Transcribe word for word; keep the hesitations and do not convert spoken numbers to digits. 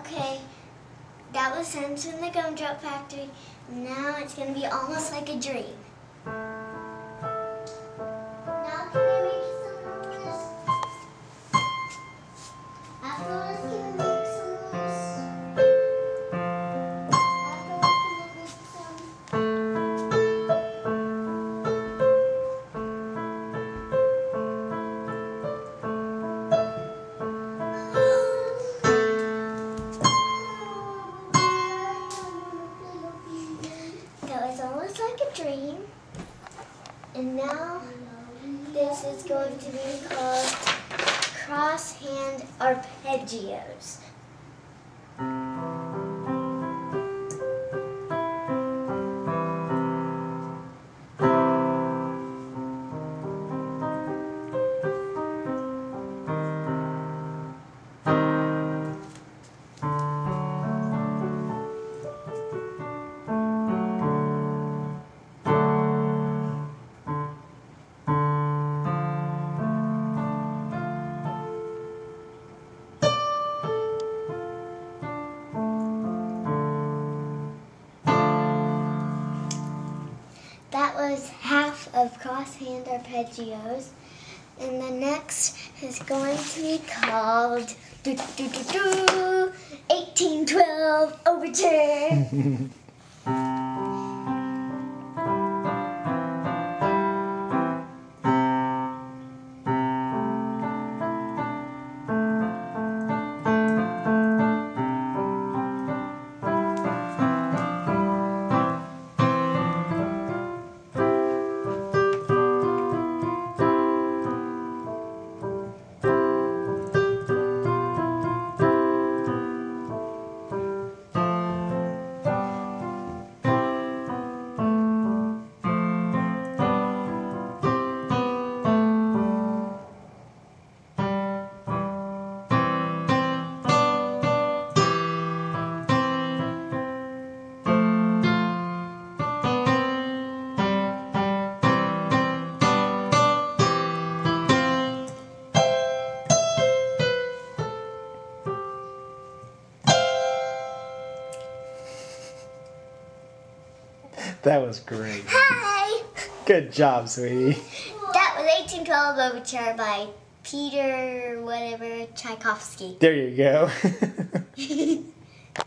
Okay, that was Sense in the Gumdrop Factory. Now it's going to be almost like a dream. Now can I make some noise? After this, can I make some noise? After what can I make some? That was almost like a dream. And now this is going to be called cross-hand arpeggios. That was half of cross-hand arpeggios. And the next is going to be called do, do, do, do, eighteen twelve Overture. That was great. Hi! Good job, sweetie. That was eighteen twelve Overture by Peter whatever Tchaikovsky. There you go.